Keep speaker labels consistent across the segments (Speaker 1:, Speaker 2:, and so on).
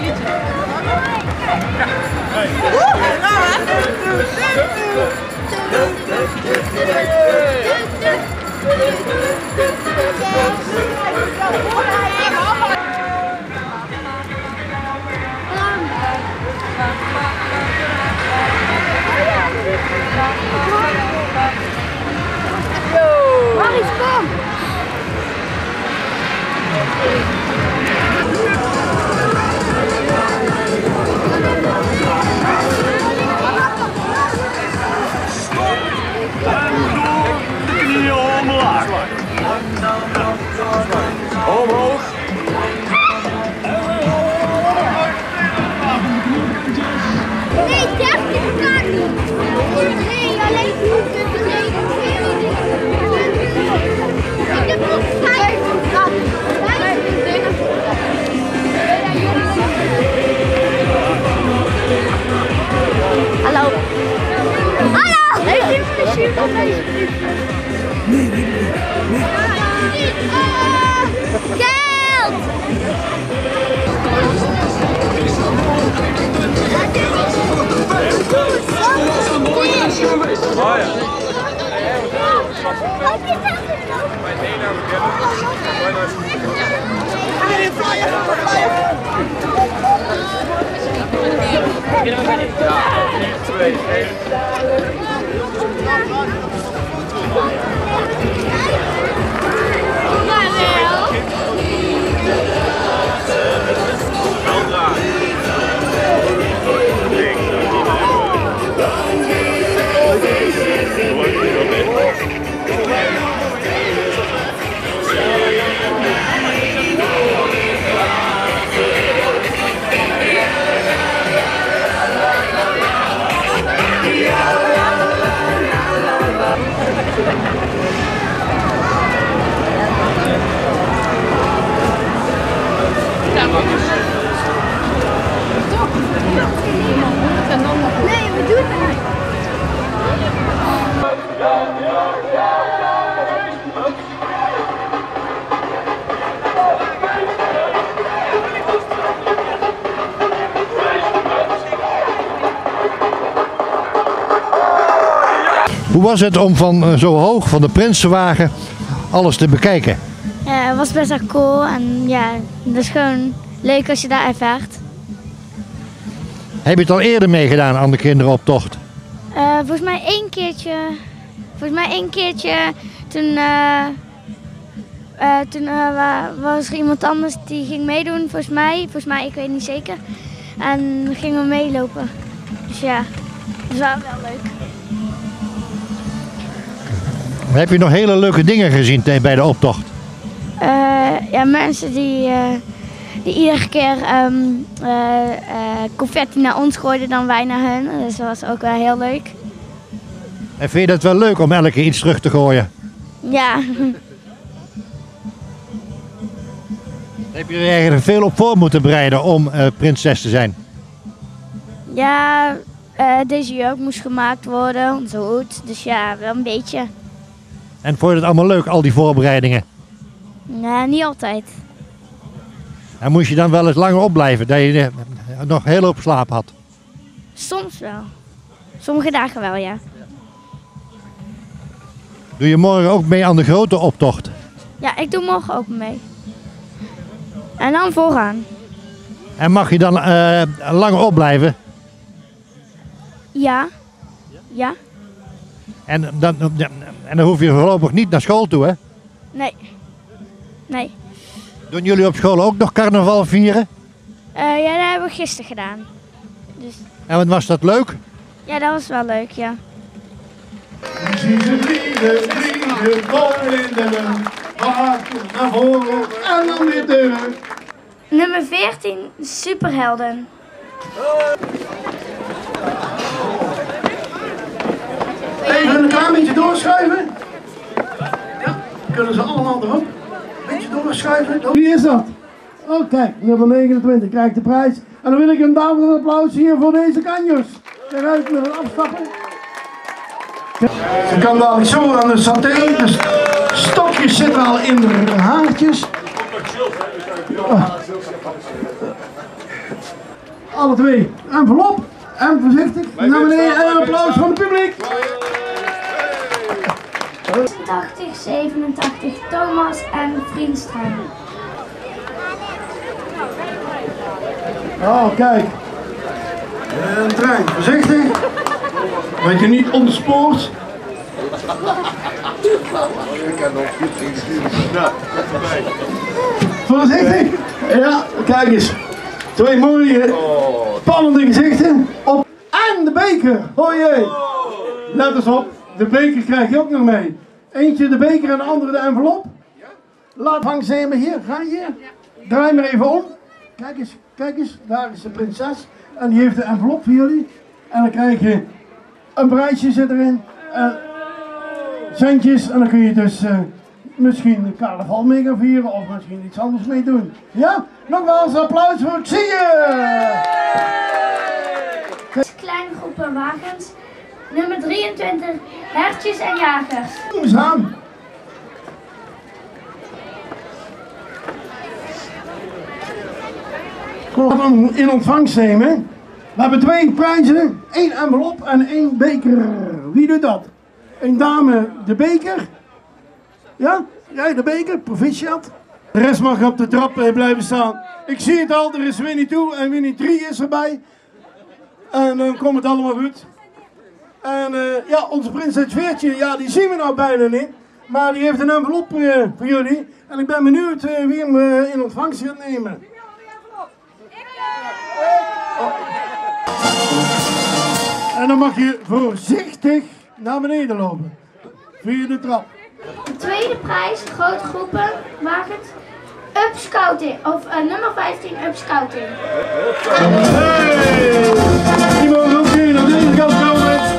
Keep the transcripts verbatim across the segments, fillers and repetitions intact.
Speaker 1: Maurice, kom!
Speaker 2: Omhoog.
Speaker 1: Nee, dertig kan niet. Nee, alleen nee. Ik heb nog vijf. Hallo. Hallo. Heeft iemand een shirt op deze? Nee, nee, nee. Geld!
Speaker 2: Oh ja.
Speaker 1: Nee, we doen het niet.
Speaker 3: Hoe was het om van zo hoog, van de Prinsenwagen, alles te bekijken?
Speaker 1: Ja, het was best wel cool en ja, het is gewoon leuk als je daar ervaart.
Speaker 3: Heb je het al eerder meegedaan aan de kinderoptocht?
Speaker 1: Uh, volgens mij één keertje, volgens mij één keertje toen, uh, uh, toen uh, wa was er iemand anders die ging meedoen, volgens mij, volgens mij, ik weet niet zeker. En gingen we meelopen. Dus ja, dat was wel leuk.
Speaker 3: Heb je nog hele leuke dingen gezien bij de optocht?
Speaker 1: Uh, ja, mensen die, uh, die iedere keer um, uh, uh, confetti naar ons gooiden dan wij naar hen. Dus dat was ook wel heel leuk.
Speaker 3: En vind je dat wel leuk om elke keer iets terug te gooien?
Speaker 1: Ja.
Speaker 3: Heb je er eigenlijk veel op voor moeten bereiden om uh, prinses te zijn?
Speaker 1: Ja, uh, deze jurk moest gemaakt worden, onze hoed. Dus ja, wel een beetje.
Speaker 3: En vond je het allemaal leuk, al die voorbereidingen?
Speaker 1: Nee, niet altijd.
Speaker 3: En moest je dan wel eens langer opblijven, dat je nog heel hoop slaap had?
Speaker 1: Soms wel. Sommige dagen wel, ja.
Speaker 3: Doe je morgen ook mee aan de grote optocht?
Speaker 1: Ja, ik doe morgen ook mee. En dan vooraan.
Speaker 3: En mag je dan uh, langer opblijven?
Speaker 1: Ja. Ja.
Speaker 3: En dan, en dan hoef je voorlopig niet naar school toe, hè?
Speaker 1: Nee. Nee.
Speaker 3: Doen jullie op school ook nog carnaval vieren?
Speaker 1: Uh, ja, dat hebben we gisteren gedaan. Dus...
Speaker 3: En wat was dat leuk?
Speaker 1: Ja, dat was wel leuk, ja.
Speaker 4: Zie ze vliegen, vliegen, vol in de lucht. Waken naar voren en dan weer terug.
Speaker 1: Nummer veertien, Superhelden.
Speaker 4: Even een klein beetje doorschuiven. Ja, kunnen ze allemaal erop. Een beetje doorschuiven. Wie is dat? Oh kijk, nummer negenentwintig krijgt de prijs. En dan wil ik een daverend applaus hier voor deze kanjers. Kijk uit met een afstappen. Ze kan dadelijk zo aan de saté. De stokjes zitten al in de haartjes. Oh. alle twee. Envelop en voorzichtig naar beneden en een applaus van het publiek.
Speaker 1: zesentachtig, zevenentachtig, Thomas en Vrienstra.
Speaker 4: Oh, kijk. En trein, voorzichtig. Dat je niet ontspoort. Voorzichtig. Ja, kijk eens. Twee mooie, spannende gezichten. Op. En de beker. Oh jee. Let eens op. De beker krijg je ook nog mee. Eentje de beker en de andere de envelop. Laat hangen ze maar hier. Ga hier. Draai maar even om. Kijk eens, kijk eens. Daar is de prinses. En die heeft de envelop voor jullie. En dan krijg je een prijsje zit erin. En centjes. En dan kun je dus uh, misschien een carnaval mee gaan vieren. Of misschien iets anders mee doen. Ja? Nogmaals applaus voor ik zie je.
Speaker 1: Kleine groepen wagens. Nummer drieëntwintig, hertjes en jagers.
Speaker 4: Kom eens aan. Ik ga hem in ontvangst nemen. We hebben twee prijzen, één envelop en één beker. Wie doet dat? Een dame de beker. Ja, jij de beker, proficiat. De rest mag op de trap blijven staan. Ik zie het al, er is Winnie toe en Winnie drie is erbij. En dan komt het allemaal goed. En uh, ja, onze prinses Veertje, ja, die zien we nou bijna niet. Maar die heeft een envelop uh, voor jullie. En ik ben benieuwd uh, wie hem uh, in ontvangst gaat nemen. Oh. En dan mag je voorzichtig naar beneden lopen. Via de trap.
Speaker 1: De tweede prijs, grote groepen, wagens. Up Scouting, of uh, nummer vijftien Up Scouting.
Speaker 4: Hey! Die mogen ook hier naar deze kant komen.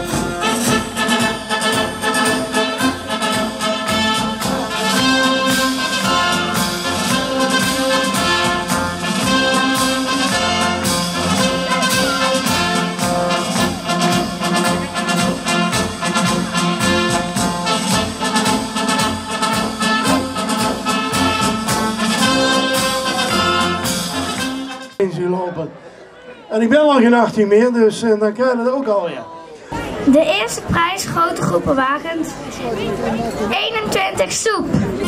Speaker 4: Lopen. En ik ben al geen achttien meer, dus uh, dan krijg je dat ook alweer.
Speaker 1: De eerste prijs, grote groepen wagens. eenentwintig soep.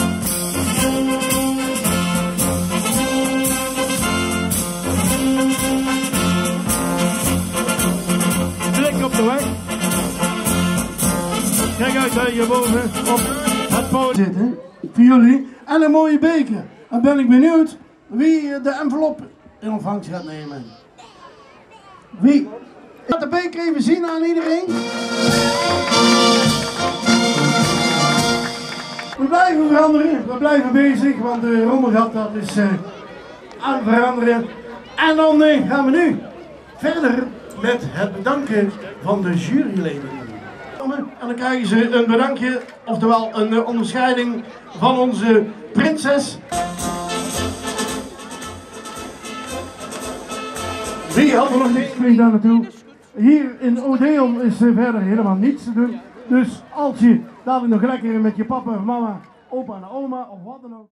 Speaker 4: Blik op de weg. Kijk uit daar hierboven op het podium zitten. Voor jullie. En een mooie beker. Dan ben ik benieuwd wie de envelop in ontvangst gaat nemen. Wie? Laat de beker even zien aan iedereen. We blijven veranderen, we blijven bezig, want de rommelgat dat is uh, aan het veranderen. En dan uh, gaan we nu verder met het bedanken van de juryleden. En dan krijgen ze een bedankje, oftewel een uh, onderscheiding van onze prinses. Wie had er nog niks mee daar naartoe? Hier in Odeon is uh, verder helemaal niets te doen. Dus als je dadelijk nog lekker met je papa of mama, opa en oma of wat dan ook.